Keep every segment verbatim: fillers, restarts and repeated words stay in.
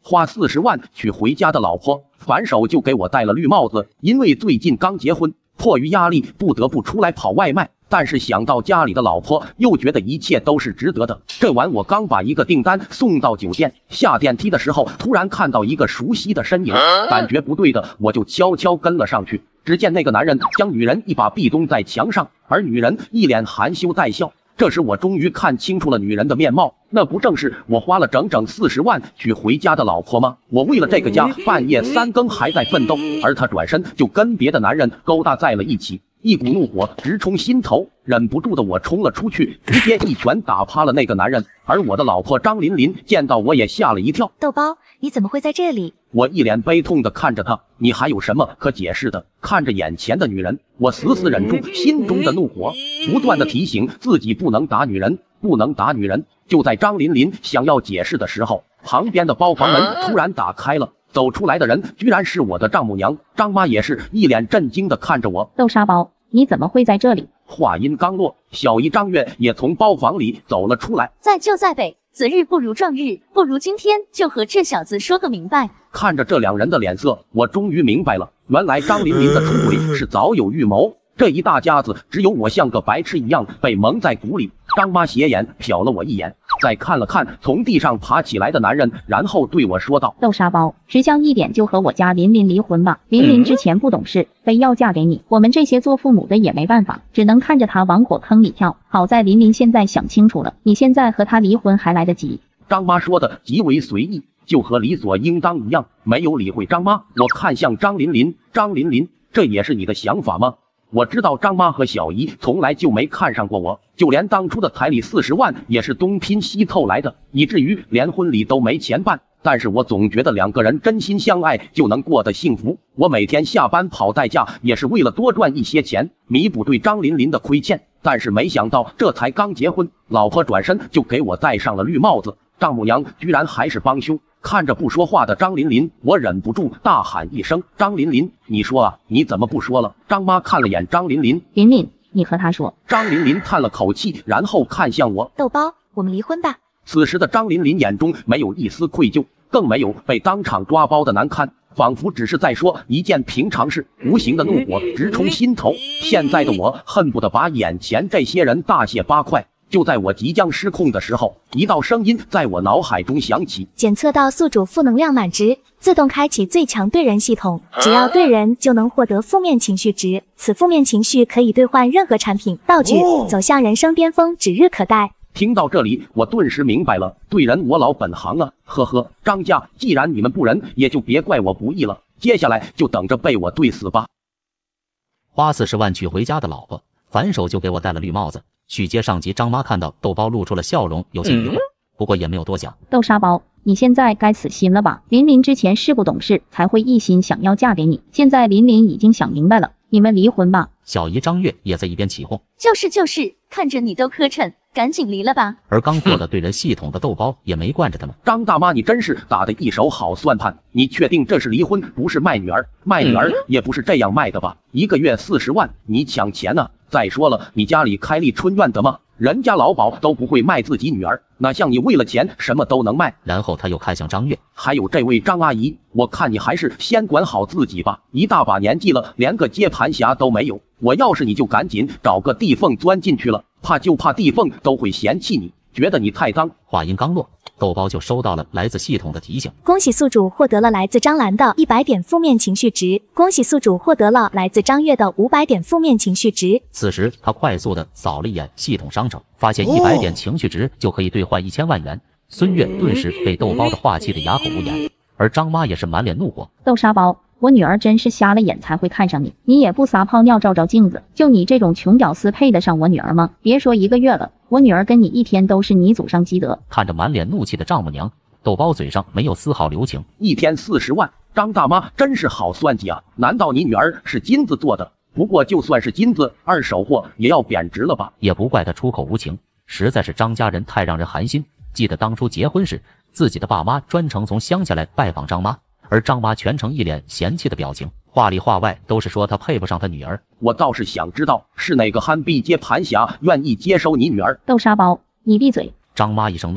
花四十万娶回家的老婆，反手就给我戴了绿帽子。因为最近刚结婚，迫于压力不得不出来跑外卖，但是想到家里的老婆，又觉得一切都是值得的。这晚我刚把一个订单送到酒店，下电梯的时候，突然看到一个熟悉的身影，感觉不对的，我就悄悄跟了上去。只见那个男人将女人一把壁咚在墙上，而女人一脸含羞带笑。这时我终于看清楚了女人的面貌，那不正是我花了整整四十万娶回家的老婆吗？我为了这个家半夜三更还在奋斗，而她转身就跟别的男人勾搭在了一起，一股怒火直冲心头，忍不住的我冲了出去，直接一拳打趴了那个男人。而我的老婆张琳琳见到我也吓了一跳， 豆包，你怎么会在这里？ 我一脸悲痛的看着她，你还有什么可解释的？看着眼前的女人，我死死忍住心中的怒火，不断的提醒自己不能打女人，不能打女人。就在张琳琳想要解释的时候，旁边的包房门突然打开了，走出来的人居然是我的丈母娘。张妈也是一脸震惊的看着我， 豆沙包，你怎么会在这里？ 话音刚落，小姨张月也从包房里走了出来。 在就在北，择日不如撞日，不如今天就和这小子说个明白。 看着这两人的脸色，我终于明白了，原来张琳琳的出轨是早有预谋，这一大家子只有我像个白痴一样被蒙在鼓里。张妈斜眼瞟了我一眼，再看了看从地上爬起来的男人，然后对我说道： 豆沙包，识相一点就和我家琳琳离婚吧。琳琳之前不懂事，非要嫁给你，我们这些做父母的也没办法，只能看着她往火坑里跳。好在琳琳现在想清楚了，你现在和她离婚还来得及。 张妈说的极为随意，就和理所应当一样，没有理会张妈。我看向张琳琳，张琳琳，这也是你的想法吗？我知道张妈和小姨从来就没看上过我，就连当初的彩礼四十万也是东拼西凑来的，以至于连婚礼都没钱办。但是我总觉得两个人真心相爱就能过得幸福。我每天下班跑代驾也是为了多赚一些钱，弥补对张琳琳的亏欠。但是没想到这才刚结婚，老婆转身就给我戴上了绿帽子，丈母娘居然还是帮凶。看着不说话的张琳琳，我忍不住大喊一声：张琳琳，你说啊，你怎么不说了？张妈看了眼张琳琳， 琳琳，你和他说。 张琳琳叹了口气，然后看向我， 豆包，我们离婚吧。 此时的张琳琳眼中没有一丝愧疚，更没有被当场抓包的难堪，仿佛只是在说一件平常事。无形的怒火直冲心头，现在的我恨不得把眼前这些人大卸八块。就在我即将失控的时候，一道声音在我脑海中响起： 检测到宿主负能量满值，自动开启最强对人系统，只要对人就能获得负面情绪值，此负面情绪可以兑换任何产品道具，走向人生巅峰指日可待。 听到这里，我顿时明白了，对人我老本行啊，呵呵，张家，既然你们不仁，也就别怪我不义了，接下来就等着被我对死吧。 花四十万娶回家的老婆，反手就给我戴了绿帽子。许阶上级张妈看到豆包露出了笑容，有些疑惑，不过也没有多讲。 豆沙包，你现在该死心了吧？琳琳之前是不懂事，才会一心想要嫁给你，现在琳琳已经想明白了，你们离婚吧。 小姨张月也在一边起哄， 就是就是，看着你都磕碜，赶紧离了吧。 而刚做了对人系统的豆包也没惯着他们。 张大妈，你真是打的一手好算盘，你确定这是离婚，不是卖女儿？卖女儿也不是这样卖的吧？一个月四十万，你抢钱呢、啊？再说了，你家里开立春院的吗？人家老鸨都不会卖自己女儿，哪像你为了钱什么都能卖。 然后他又看向张月， 还有这位张阿姨，我看你还是先管好自己吧，一大把年纪了，连个接盘侠都没有。我要是你就赶紧找个地缝钻进去了，怕就怕地缝都会嫌弃你，觉得你太脏。 话音刚落，豆包就收到了来自系统的提醒， 恭喜宿主获得了来自张兰的一百点负面情绪值，恭喜宿主获得了来自张月的五百点负面情绪值。 此时他快速的扫了一眼系统商城，发现一百点情绪值就可以兑换一千万元。孙悦顿时被豆包的话气得哑口无言，而张妈也是满脸怒火。 豆沙包，我女儿真是瞎了眼才会看上你，你也不撒泡尿照照镜子，就你这种穷屌丝配得上我女儿吗？别说一个月了，我女儿跟你一天都是你祖上积德。 看着满脸怒气的丈母娘，豆包嘴上没有丝毫留情。 一天四十万，张大妈真是好算计啊！难道你女儿是金子做的？不过就算是金子，二手货也要贬值了吧？ 也不怪他出口无情，实在是张家人太让人寒心。记得当初结婚时，自己的爸妈专程从乡下来拜访张妈，而张妈全程一脸嫌弃的表情，话里话外都是说她配不上她女儿。 我倒是想知道是哪个憨逼接盘侠愿意接收你女儿。 豆沙包，你闭嘴！ 张妈一声怒喝，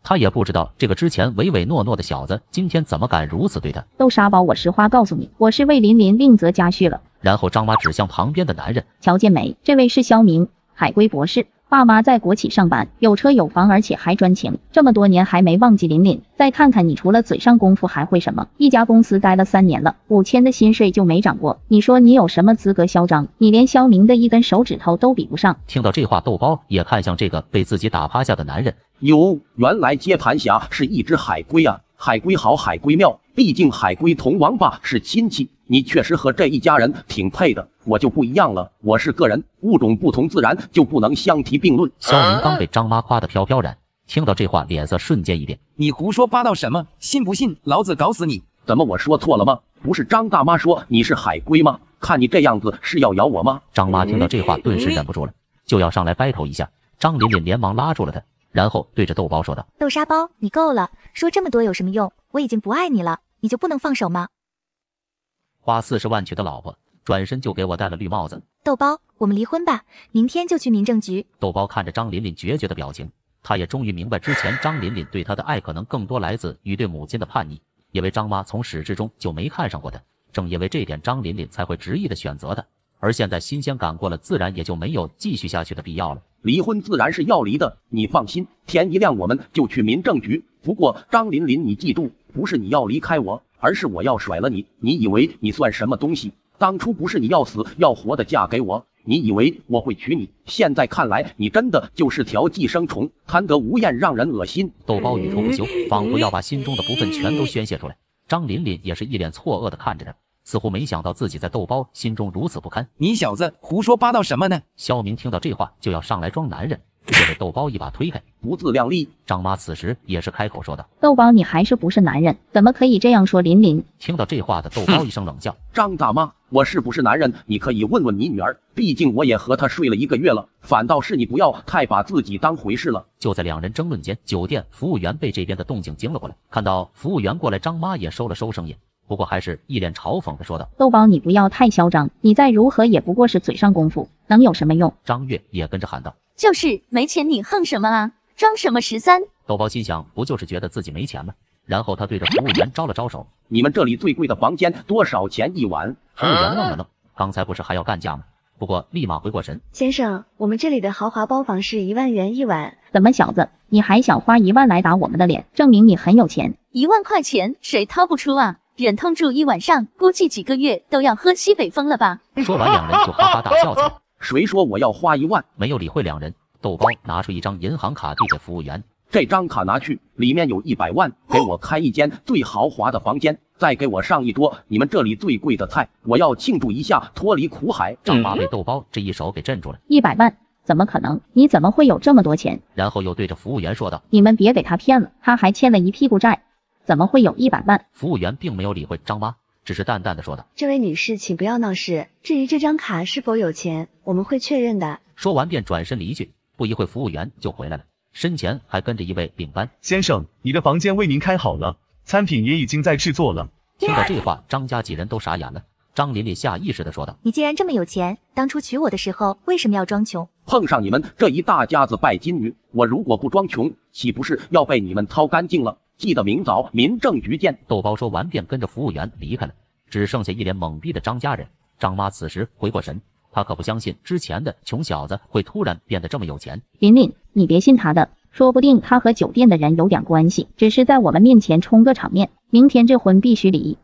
他也不知道这个之前唯唯诺诺的小子今天怎么敢如此对他。 豆沙包，我实话告诉你，我是为琳琳另择家婿了。 然后张妈指向旁边的男人， 瞧见没？这位是肖明，海归博士。爸妈在国企上班，有车有房，而且还专情，这么多年还没忘记琳琳。再看看你，除了嘴上功夫还会什么？一家公司待了三年了，五千的薪水就没涨过，你说你有什么资格嚣张？你连肖明的一根手指头都比不上。 听到这话，豆包也看向这个被自己打趴下的男人。 哟，原来接盘侠是一只海龟啊！海龟好，海龟妙，毕竟海龟同王八是亲戚，你确实和这一家人挺配的。我就不一样了，我是个人，物种不同，自然就不能相提并论。 肖明刚被张妈夸得飘飘然，听到这话，脸色瞬间一变。 你胡说八道什么？信不信老子搞死你？ 怎么我说错了吗？不是张大妈说你是海龟吗？看你这样子是要咬我吗？ 张妈听到这话，顿时忍不住了，就要上来battle一下。张琳琳连忙拉住了他，然后对着豆包说道：“ 豆沙包，你够了，说这么多有什么用？我已经不爱你了，你就不能放手吗？” 花四十万娶的老婆，转身就给我戴了绿帽子。 豆包，我们离婚吧，明天就去民政局。 豆包看着张琳琳决绝的表情，他也终于明白之前张琳琳对他的爱可能更多来自于对母亲的叛逆，因为张妈从始至终就没看上过他，正因为这点，张琳琳才会执意的选择他。而现在新鲜感过了，自然也就没有继续下去的必要了。 离婚自然是要离的，你放心，天一亮我们就去民政局。不过张琳琳，你记住，不是你要离开我，而是我要甩了你。你以为你算什么东西？当初不是你要死要活的嫁给我，你以为我会娶你？现在看来，你真的就是条寄生虫，贪得无厌，让人恶心。 豆包语出不休，仿佛要把心中的不忿全都宣泄出来。张琳琳也是一脸错愕的看着他，似乎没想到自己在豆包心中如此不堪。 你小子胡说八道什么呢？ 肖明听到这话就要上来装男人，却被豆包一把推开。 不自量力！ 张妈此时也是开口说道：“ 豆包，你还是不是男人？怎么可以这样说琳琳？” 听到这话的豆包一声冷笑：“ 张大妈，我是不是男人？你可以问问你女儿，毕竟我也和她睡了一个月了。反倒是你不要太把自己当回事了。” 就在两人争论间，酒店服务员被这边的动静惊了过来。看到服务员过来，张妈也收了收声音，不过还是一脸嘲讽的说道：“ 豆包，你不要太嚣张，你再如何也不过是嘴上功夫，能有什么用？” 张月也跟着喊道：“ 就是没钱，你横什么啊？装什么十三？” 豆包心想，不就是觉得自己没钱吗？然后他对着服务员招了招手：“ 你们这里最贵的房间多少钱一晚？” 服务员愣了愣，刚才不是还要干架吗？不过立马回过神：“ 先生，我们这里的豪华包房是一万元一晚。” 怎么小子，你还想花一万来打我们的脸，证明你很有钱？ 一万块钱谁掏不出啊？忍痛住一晚上，估计几个月都要喝西北风了吧？ 说完，两人就哈哈大笑起来。 谁说我要花一万？ 没有理会两人，豆包拿出一张银行卡递给服务员：“ 这张卡拿去，里面有一百万，给我开一间最豪华的房间，再给我上一桌你们这里最贵的菜，我要庆祝一下脱离苦海。” 张妈被豆包这一手给镇住了。 一百万？怎么可能？你怎么会有这么多钱？ 然后又对着服务员说道：“ 你们别给他骗了，他还欠了一屁股债，怎么会有一百万？” 服务员并没有理会张妈，只是淡淡的说道：“ 这位女士，请不要闹事。至于这张卡是否有钱，我们会确认的。” 说完便转身离去。不一会，服务员就回来了，身前还跟着一位领班：“ 先生，你的房间为您开好了，餐品也已经在制作了。” 听到这话，张家几人都傻眼了。张琳琳下意识的说道：“ 你既然这么有钱，当初娶我的时候为什么要装穷？ 碰上你们这一大家子拜金女，我如果不装穷，岂不是要被你们掏干净了？记得明早民政局见。” 豆包说完便跟着服务员离开了，只剩下一脸懵逼的张家人。张妈此时回过神，她可不相信之前的穷小子会突然变得这么有钱。 琳琳，你别信他的，说不定他和酒店的人有点关系，只是在我们面前充个场面。明天这婚必须离。